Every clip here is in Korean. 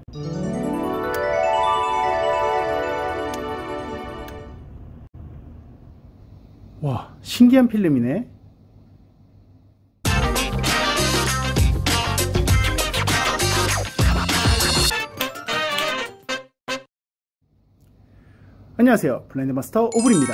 와, 신기한 필름이네. 안녕하세요, 블라인드 마스터 오블입니다.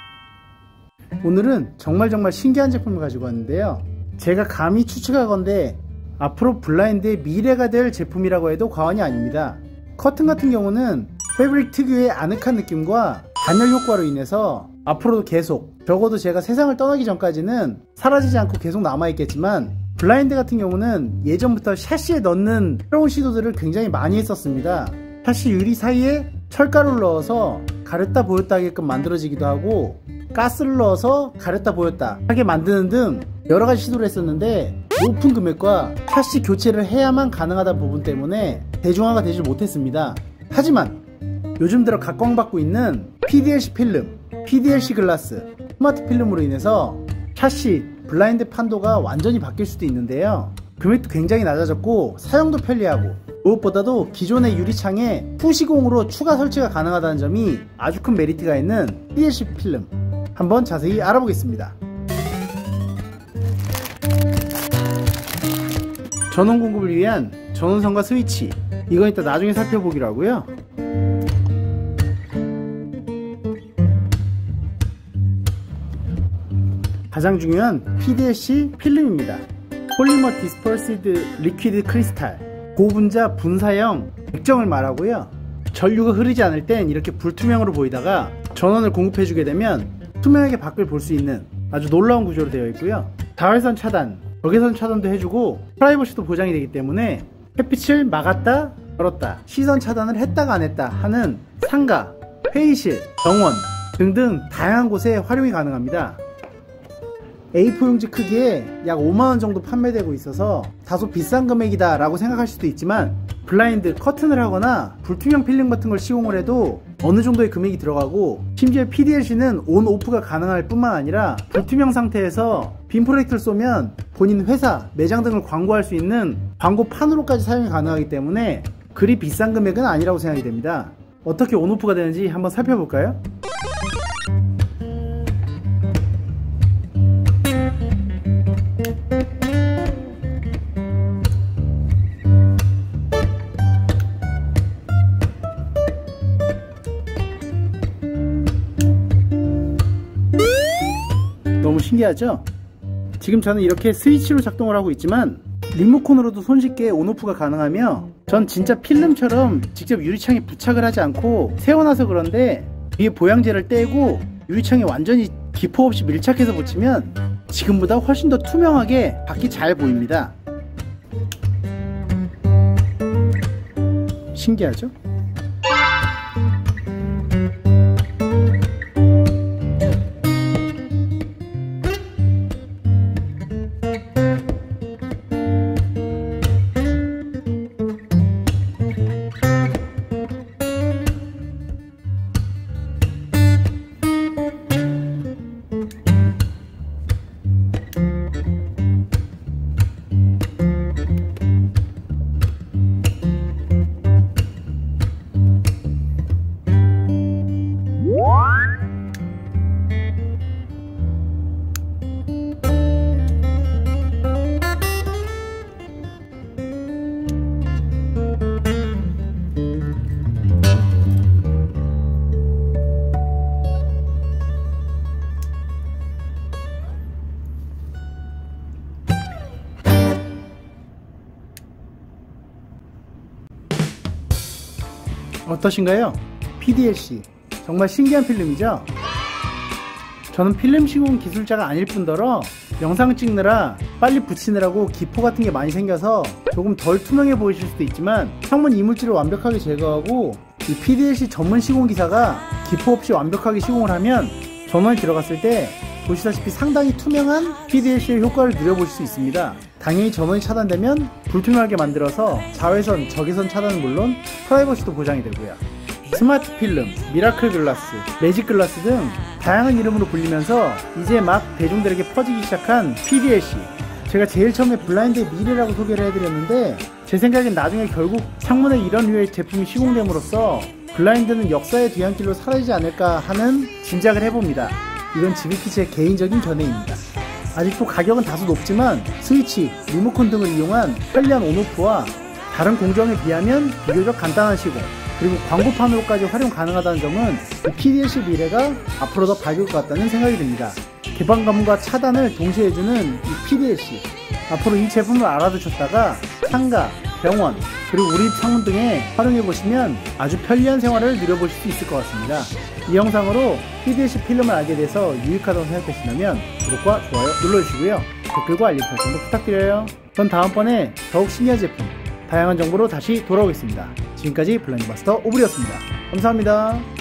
오늘은 정말 신기한 제품을 가지고 왔는데요, 제가 감히 추측하건대 앞으로 블라인드의 미래가 될 제품이라고 해도 과언이 아닙니다. 커튼 같은 경우는 패브릭 특유의 아늑한 느낌과 단열 효과로 인해서 앞으로도 계속, 적어도 제가 세상을 떠나기 전까지는 사라지지 않고 계속 남아있겠지만, 블라인드 같은 경우는 예전부터 샤시에 넣는 새로운 시도들을 굉장히 많이 했었습니다. 샤시 유리 사이에 철가루를 넣어서 가렸다 보였다 하게끔 만들어지기도 하고, 가스를 넣어서 가렸다 보였다 하게 만드는 등 여러가지 시도를 했었는데, 높은 금액과 샤시 교체를 해야만 가능하다 부분 때문에 대중화가 되지 못했습니다. 하지만 요즘 들어 각광받고 있는 PDLC 필름, PDLC 글라스, 스마트 필름으로 인해서 샤시, 블라인드 판도가 완전히 바뀔 수도 있는데요, 금액도 굉장히 낮아졌고 사용도 편리하고, 무엇보다도 기존의 유리창에 후시공으로 추가 설치가 가능하다는 점이 아주 큰 메리트가 있는 PDLC 필름, 한번 자세히 알아보겠습니다. 전원 공급을 위한 전원선과 스위치, 이건 이따 나중에 살펴보기로 하고요. 가장 중요한 PDLC 필름입니다. 폴리머 디스퍼시드 리퀴드 크리스탈, 고분자 분사형 액정을 말하고요. 전류가 흐르지 않을 땐 이렇게 불투명으로 보이다가 전원을 공급해주게 되면 투명하게 밖을 볼 수 있는 아주 놀라운 구조로 되어 있고요. 자외선 차단, 적외선 차단도 해주고 프라이버시도 보장이 되기 때문에 햇빛을 막았다 열었다, 시선 차단을 했다가 안 했다 하는 상가, 회의실, 정원 등등 다양한 곳에 활용이 가능합니다. A4 용지 크기에 약 5만원 정도 판매되고 있어서 다소 비싼 금액이다 라고 생각할 수도 있지만, 블라인드, 커튼을 하거나 불투명 필름 같은 걸 시공을 해도 어느 정도의 금액이 들어가고, 심지어 PDLC는 온 오프가 가능할 뿐만 아니라 불투명 상태에서 빔 프로젝트를 쏘면 본인 회사, 매장 등을 광고할 수 있는 광고판으로까지 사용이 가능하기 때문에 그리 비싼 금액은 아니라고 생각이 됩니다. 어떻게 온 오프가 되는지 한번 살펴볼까요? 너무 신기하죠? 지금 저는 이렇게 스위치로 작동을 하고 있지만 리모컨으로도 손쉽게 온오프가 가능하며, 전 진짜 필름처럼 직접 유리창에 부착을 하지 않고 세워놔서 그런데 위에 보양제를 떼고 유리창에 완전히 기포 없이 밀착해서 붙이면 지금보다 훨씬 더 투명하게 밖이 잘 보입니다. 신기하죠? 어떠신가요? PDLC 정말 신기한 필름이죠? 저는 필름 시공 기술자가 아닐 뿐더러 영상 찍느라 빨리 붙이느라고 기포 같은 게 많이 생겨서 조금 덜 투명해 보이실 수도 있지만, 창문 이물질을 완벽하게 제거하고 이 PDLC 전문 시공기사가 기포 없이 완벽하게 시공을 하면 전원이 들어갔을 때 보시다시피 상당히 투명한 PDLC의 효과를 누려보실 수 있습니다. 당연히 전원이 차단되면 불투명하게 만들어서 자외선, 적외선 차단은 물론 프라이버시도 보장이 되고요. 스마트 필름, 미라클 글라스, 매직 글라스 등 다양한 이름으로 불리면서 이제 막 대중들에게 퍼지기 시작한 PDLC. 제가 제일 처음에 블라인드의 미래라고 소개를 해드렸는데 제 생각엔 나중에 결국 창문에 이런 류의 제품이 시공됨으로써 블라인드는 역사의 뒤안길로 사라지지 않을까 하는 짐작을 해봅니다. 이건 지극히 제 개인적인 견해입니다. 아직도 가격은 다소 높지만 스위치, 리모컨 등을 이용한 편리한 온오프와 다른 공정에 비하면 비교적 간단한 시공, 그리고 광고판으로까지 활용 가능하다는 점은 이 PDLC 미래가 앞으로 더 밝을 것 같다는 생각이 듭니다. 개방감과 차단을 동시에 해주는 이 PDLC, 앞으로 이 제품을 알아두셨다가 상가, 병원, 그리고 우리 창문 등에 활용해보시면 아주 편리한 생활을 누려보실 수 있을 것 같습니다. 이 영상으로 PDLC 필름을 알게 돼서 유익하다고 생각되신다면 구독과 좋아요 눌러주시고요. 댓글과 알림 설정도 부탁드려요. 전 다음번에 더욱 신기한 제품, 다양한 정보로 다시 돌아오겠습니다. 지금까지 블라인드 마스터 오블이었습니다. 감사합니다.